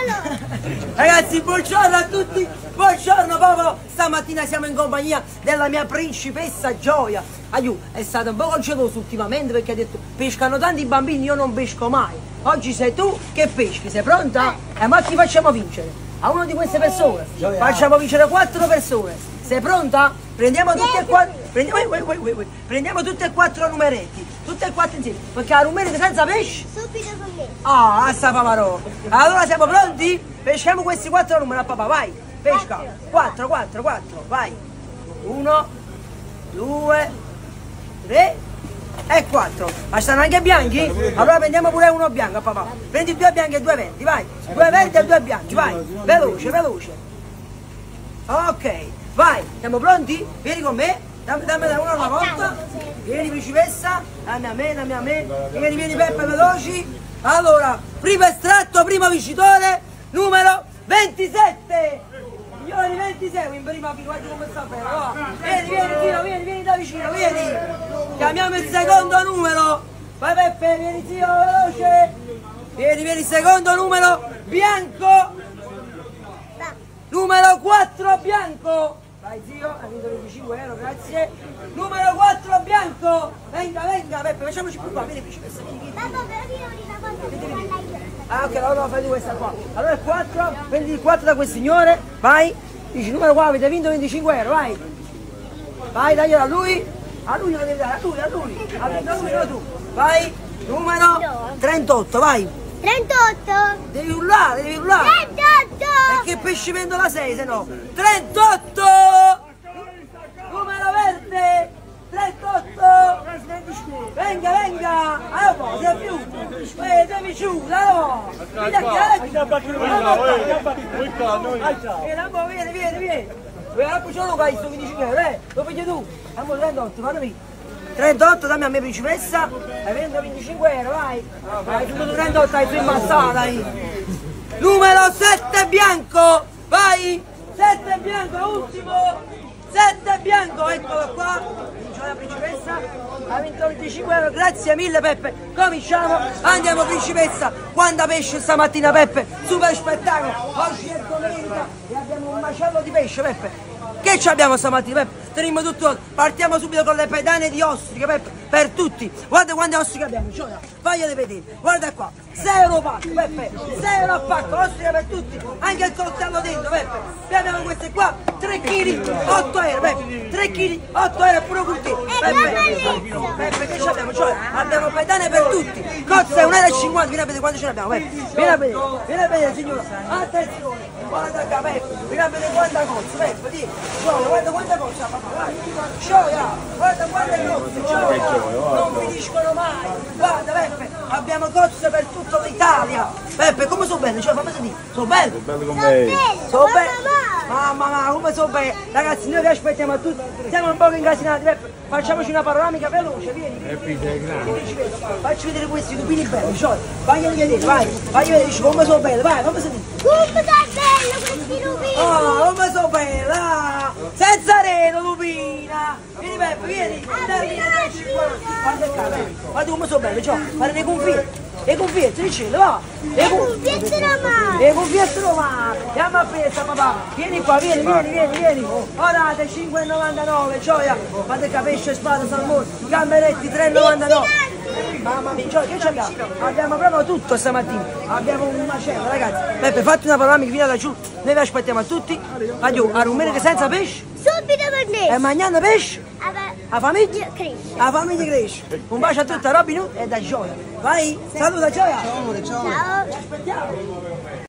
Ragazzi, buongiorno a tutti, buongiorno popolo. Stamattina siamo in compagnia della mia principessa Gioia. È stato un po' geloso ultimamente perché ha detto pescano tanti bambini, io non pesco mai. Oggi sei tu che peschi, sei pronta? Ma chi facciamo vincere? A una di queste persone facciamo vincere 4 persone. Sei pronta? Prendiamo tutti e 4. Prendiamo tutti e 4 numeretti, tutti e 4 insieme, perché la numeretta senza pesce? Subito con me. Ah, sta paparò. Allora siamo pronti? Peschiamo questi 4 numeri a papà, vai, pesca. 4, vai. 1, 2, 3 e 4. Ma stanno anche bianchi? Allora prendiamo pure uno bianco a papà. Prendi 2 bianchi e 2 verdi, vai. 2 verdi e 2 bianchi, vai. Veloce. Ok, vai, siamo pronti? Vieni con me. Dammi uno alla volta. Vieni principessa. Dammi a me. Vieni Peppe, veloci. Allora, primo estratto, primo vincitore, numero 27. Signori, 26, in prima fila, guarda come sta bene, va. Vieni da vicino, vieni. Chiamiamo il secondo numero. Vai Peppe, vieni zio, veloce. Vieni, secondo numero, bianco. Numero 4, bianco. Vai zio, ha vinto 25 euro, grazie. Numero 4, bianco. Venga, Peppe, facciamoci più qua, vieni principessa. Papà, però io una cosa. Ah ok, allora fai questa qua. Allora il 4, prendi il 4 da quel signore, vai. Dici numero qua, avete vinto 25 euro, vai. Vai, daglielo a lui. A lui lo devi dare, a lui. Ha vinto a lui, non tu. Vai, numero 38, vai. 38. Devi urlare. 38. Perché pesci vendo la 6, se no. 38! Numero verde! 38! Venga! Allora, sei più! Devi giù, no! Vieni! Vuoi ce lo fai sto 25 euro, Lo pigli tu! Andiamo 38, fammi 38, dammi a me principessa, hai vinto 25 euro, vai! Vai, tu 38 hai più imbassato, dai! Numero 7 bianco, vai, 7 bianco, ultimo, 7 bianco, eccolo qua, vince la principessa, ha vinto 25 euro, grazie mille Peppe, cominciamo, andiamo principessa, quanta pesce stamattina Peppe, super spettacolo, oggi è domenica e abbiamo un macello di pesce Peppe, che ci abbiamo stamattina Peppe? Teniamo tutto, partiamo subito con le pedane di ostriche Peppe, per tutti, guarda quante ostriche abbiamo, Gioia, fagliele vedere, guarda qua, 6 euro pacco Peppe, 6 euro a pacco, ostriche per tutti, anche il coltello dentro Peppe, poi abbiamo queste qua, 3 kg, 8 euro Peppe, 3 kg, 8 euro pure così, Peppe che ci abbiamo, Gioia, abbiamo pedane per tutti, cozze 1,50 euro, vieni a vedere quante ce ne abbiamo Peppe, vieni a vedere signora, attenzione, guarda qua Peppe, vieni a vedere quanta cozze Peppe, di, Gioia, guarda quanta cozze papà, vai, Gioia, guarda quante cozze, Gioia, non finiscono mai, guarda Peppe, abbiamo cozze per tutta l'Italia, Peppe come sono belle, cioè fammi sentire, sono belle? Sono belle con me. Sono belle? Mamma, come sono belle, ragazzi noi vi aspettiamo a tutti, siamo un po' incasinati Peppe, facciamoci una panoramica veloce, vieni, facci vedere questi lupini belli, cioè, faglieli vedere, vai, fagli vedere, dici come sono belle, vai, fammi sentire. Come sono bello questi lupini! Oh, come sono bella! Senza reno, lupina! Vieni Peppe, vieni! Guarda qua, guarda come sono belle, cioè, fare le cuffiette, dicele, va! Le cuffiette romane! Le cuffiette romane! Andiamo a presa, papà! Vieni qua, vieni! Ora 5,99, Gioia! Guarda che pesce, spada, salmone, gamberetti, 3,99! Mamma mia, Gioia, che ci abbiamo? Abbiamo proprio tutto stamattina! Abbiamo un macello, ragazzi! Peppe, fatti una panoramica, vieni da giù! Noi vi aspettiamo a tutti! Addio, a rumore che senza pesce! Subito per me! E mangiando pesce? La famiglia? Cresce! La famiglia cresce! Un bacio a tutti, a Robin Hood e da Gioia! Vai! Saluta Gioia! Ciao! Aspettiamo!